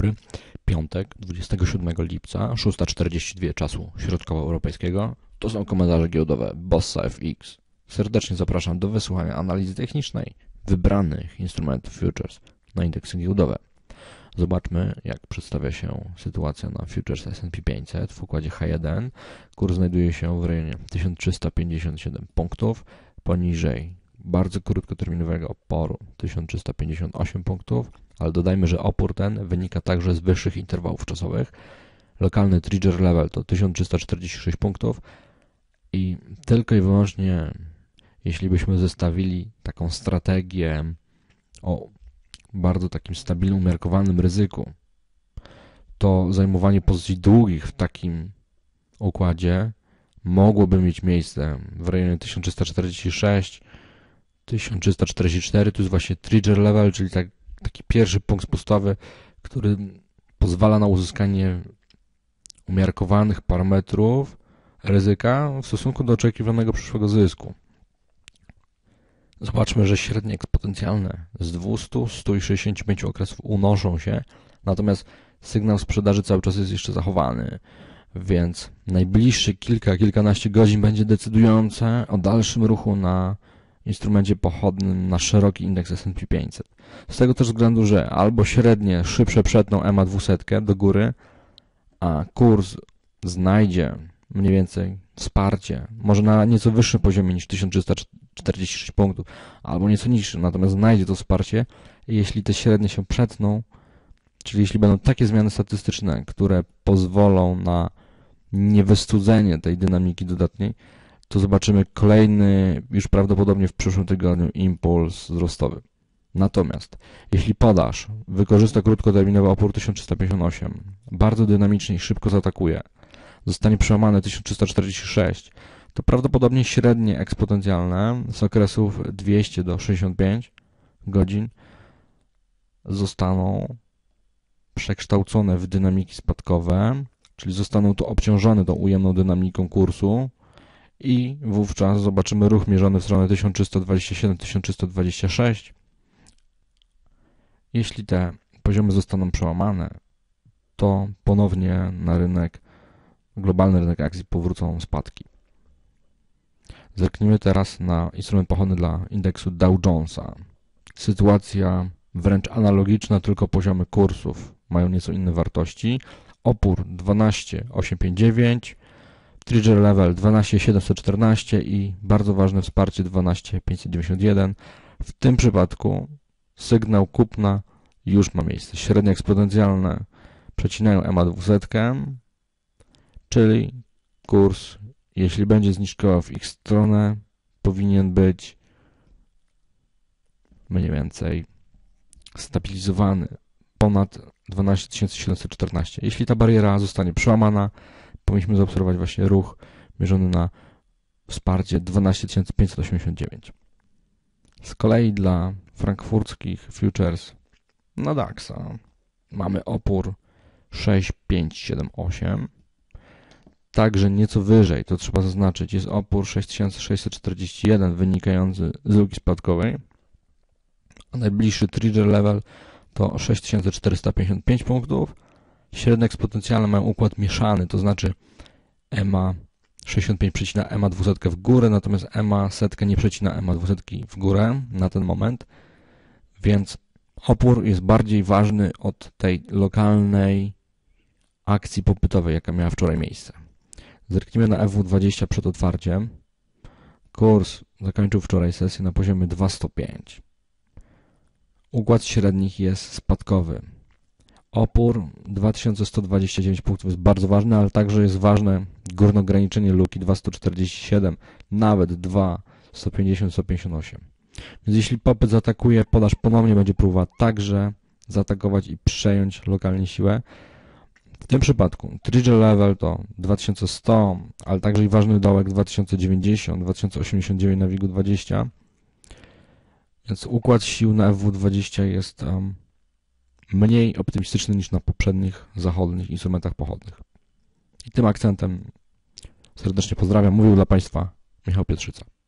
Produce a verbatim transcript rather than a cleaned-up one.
dobry. Piątek, dwudziestego siódmego lipca, szósta czterdzieści dwa czasu środkowoeuropejskiego. To są komentarze giełdowe Bossa F X. Serdecznie zapraszam do wysłuchania analizy technicznej wybranych instrumentów futures na indeksy giełdowe. Zobaczmy, jak przedstawia się sytuacja na futures S and P pięćset w układzie H jeden. Kurs znajduje się w rejonie tysiąc trzysta pięćdziesiąt siedem punktów, poniżej bardzo krótkoterminowego oporu tysiąc trzysta pięćdziesiąt osiem punktów, ale dodajmy, że opór ten wynika także z wyższych interwałów czasowych. Lokalny trigger level to tysiąc trzysta czterdzieści sześć punktów i tylko i wyłącznie jeśli byśmy zestawili taką strategię o bardzo takim stabilnym, umiarkowanym ryzyku, to zajmowanie pozycji długich w takim układzie mogłoby mieć miejsce w rejonie tysiąc trzysta czterdzieści sześć, tysiąc trzysta czterdzieści cztery. To jest właśnie trigger level, czyli tak, taki pierwszy punkt spustowy, który pozwala na uzyskanie umiarkowanych parametrów ryzyka w stosunku do oczekiwanego przyszłego zysku. Zobaczmy, że średnie eksponencjalne z dwieście, sto i sześćdziesiąt pięć okresów unoszą się, natomiast sygnał sprzedaży cały czas jest jeszcze zachowany, więc najbliższe kilka, kilkanaście godzin będzie decydujące o dalszym ruchu na instrumencie pochodnym na szeroki indeks S and P pięćset. Z tego też względu, że albo średnie szybsze przetną E M A dwieście do góry, a kurs znajdzie mniej więcej wsparcie, może na nieco wyższym poziomie niż tysiąc trzysta czterdzieści sześć punktów, albo nieco niższym, natomiast znajdzie to wsparcie, jeśli te średnie się przetną, czyli jeśli będą takie zmiany statystyczne, które pozwolą na niewystudzenie tej dynamiki dodatniej, to zobaczymy kolejny, już prawdopodobnie w przyszłym tygodniu, impuls wzrostowy. Natomiast jeśli podaż wykorzysta krótkoterminowy opór tysiąc trzysta pięćdziesiąt osiem, bardzo dynamicznie i szybko zaatakuje, zostanie przełamane tysiąc trzysta czterdzieści sześć, to prawdopodobnie średnie eksponencjalne z okresów dwieście do sześćdziesięciu pięciu godzin zostaną przekształcone w dynamiki spadkowe, czyli zostaną tu obciążone tą ujemną dynamiką kursu i wówczas zobaczymy ruch mierzony w stronę tysiąc trzysta dwadzieścia siedem do tysiąc trzysta dwadzieścia sześć. Jeśli te poziomy zostaną przełamane, to ponownie na rynek, globalny rynek akcji powrócą spadki. Zerknijmy teraz na instrument pochodny dla indeksu Dow Jonesa. Sytuacja wręcz analogiczna, tylko poziomy kursów mają nieco inne wartości. Opór dwanaście tysięcy osiemset pięćdziesiąt dziewięć, trigger level dwanaście tysięcy siedemset czternaście i bardzo ważne wsparcie dwanaście tysięcy pięćset dziewięćdziesiąt jeden. W tym przypadku sygnał kupna już ma miejsce. Średnie eksponencjalne przecinają E M A dwieście, czyli kurs, jeśli będzie zniżkował w ich stronę, powinien być mniej więcej stabilizowany ponad dwanaście tysięcy siedemset czternaście. Jeśli ta bariera zostanie przełamana, powinniśmy zaobserwować właśnie ruch mierzony na wsparcie dwanaście tysięcy pięćset osiemdziesiąt dziewięć. Z kolei dla frankfurckich futures na DAXa mamy opór sześć tysięcy pięćset siedemdziesiąt osiem. Także nieco wyżej, to trzeba zaznaczyć, jest opór sześć tysięcy sześćset czterdzieści jeden wynikający z luki spadkowej, a najbliższy trigger level to sześć tysięcy czterysta pięćdziesiąt pięć punktów. Średnie eksponencjalne mają układ mieszany, to znaczy E M A sześćdziesiąt pięć przecina E M A dwieście w górę, natomiast E M A setkę nie przecina E M A dwieście w górę na ten moment, więc opór jest bardziej ważny od tej lokalnej akcji popytowej, jaka miała wczoraj miejsce. Zerknijmy na F W dwadzieścia przed otwarciem. Kurs zakończył wczoraj sesję na poziomie dwieście pięć. Układ średnich jest spadkowy. Opór dwa tysiące sto dwadzieścia dziewięć punktów jest bardzo ważny, ale także jest ważne górne ograniczenie luki dwieście czterdzieści siedem, nawet dwa sto pięćdziesiąt sto pięćdziesiąt osiem. Więc jeśli popyt zaatakuje, podaż ponownie będzie próbować także zaatakować i przejąć lokalnie siłę. W tym przypadku trigger level to dwa tysiące sto, ale także i ważny dołek dwa tysiące dziewięćdziesiąt, dwa tysiące osiemdziesiąt dziewięć na WIG dwadzieścia. Więc układ sił na F W dwadzieścia jest um, mniej optymistyczny niż na poprzednich zachodnich instrumentach pochodnych. I tym akcentem serdecznie pozdrawiam. Mówił dla Państwa Michał Pietrzyca.